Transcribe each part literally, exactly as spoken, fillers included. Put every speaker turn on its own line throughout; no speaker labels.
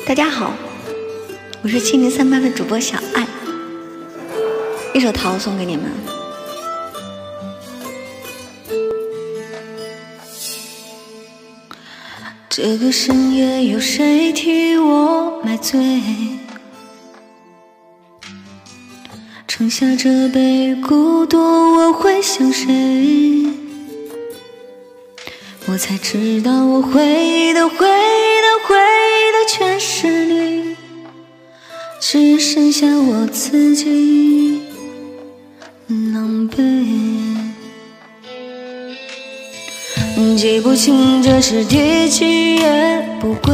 大家好，我是七零三八的主播小爱，一首《桃》送给你们。这个深夜有谁替我买醉？盛下这杯孤独，我会想谁？我才知道我会的会的会的全是你，只剩下我自己狼狈。记不清这是第几夜不归，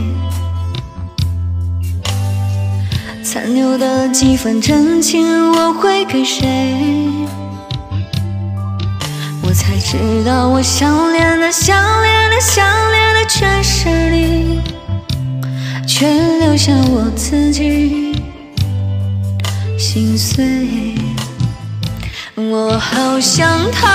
残留的几分真情我会给谁？我才知道我想念的想念的想念的全是你，却留下我自己心碎。我好想逃，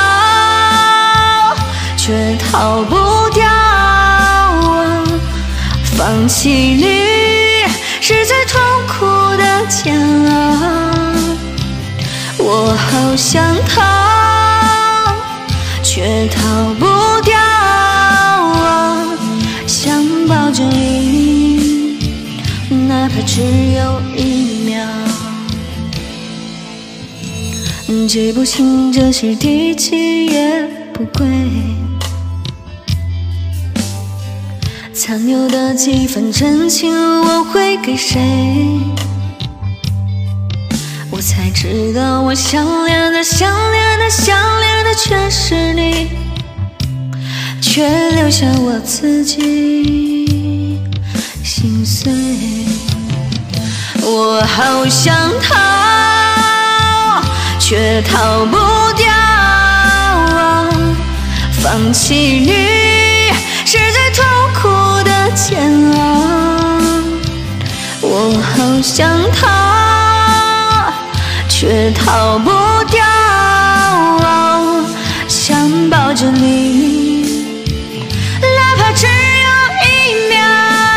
却逃不掉啊！放弃你是最痛苦的煎熬。我好想逃，却逃不掉啊！想抱着你，哪怕只有一秒。记不清这是第几夜不归，残留的几分真情我会给谁？我才知道我想念的想念的想念的全是你，却留下我自己心碎。我好想逃，却逃不掉啊！放弃你是最痛苦的煎熬。我好想逃，却逃不掉啊！想抱着你，哪怕只有一秒。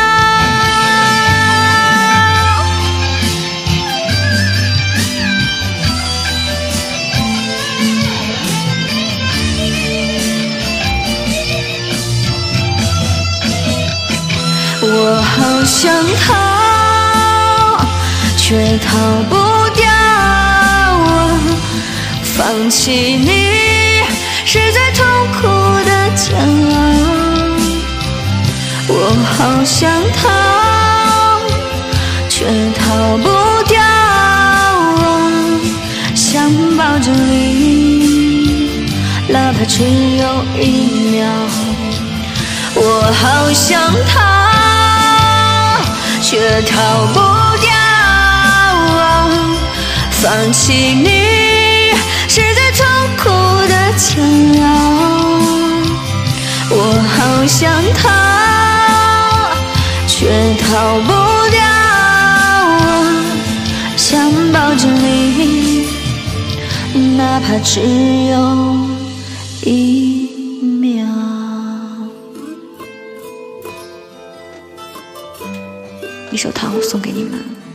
我好想逃，却逃不掉啊！放弃你是最痛苦的煎熬。我好想逃，却逃不掉啊！想抱着你，哪怕只有一秒。我好想逃，却逃不掉啊！放弃你是最痛苦的煎熬。我好想逃，却逃不掉啊！想抱着你，哪怕只有一秒。一首《桃》送给你们。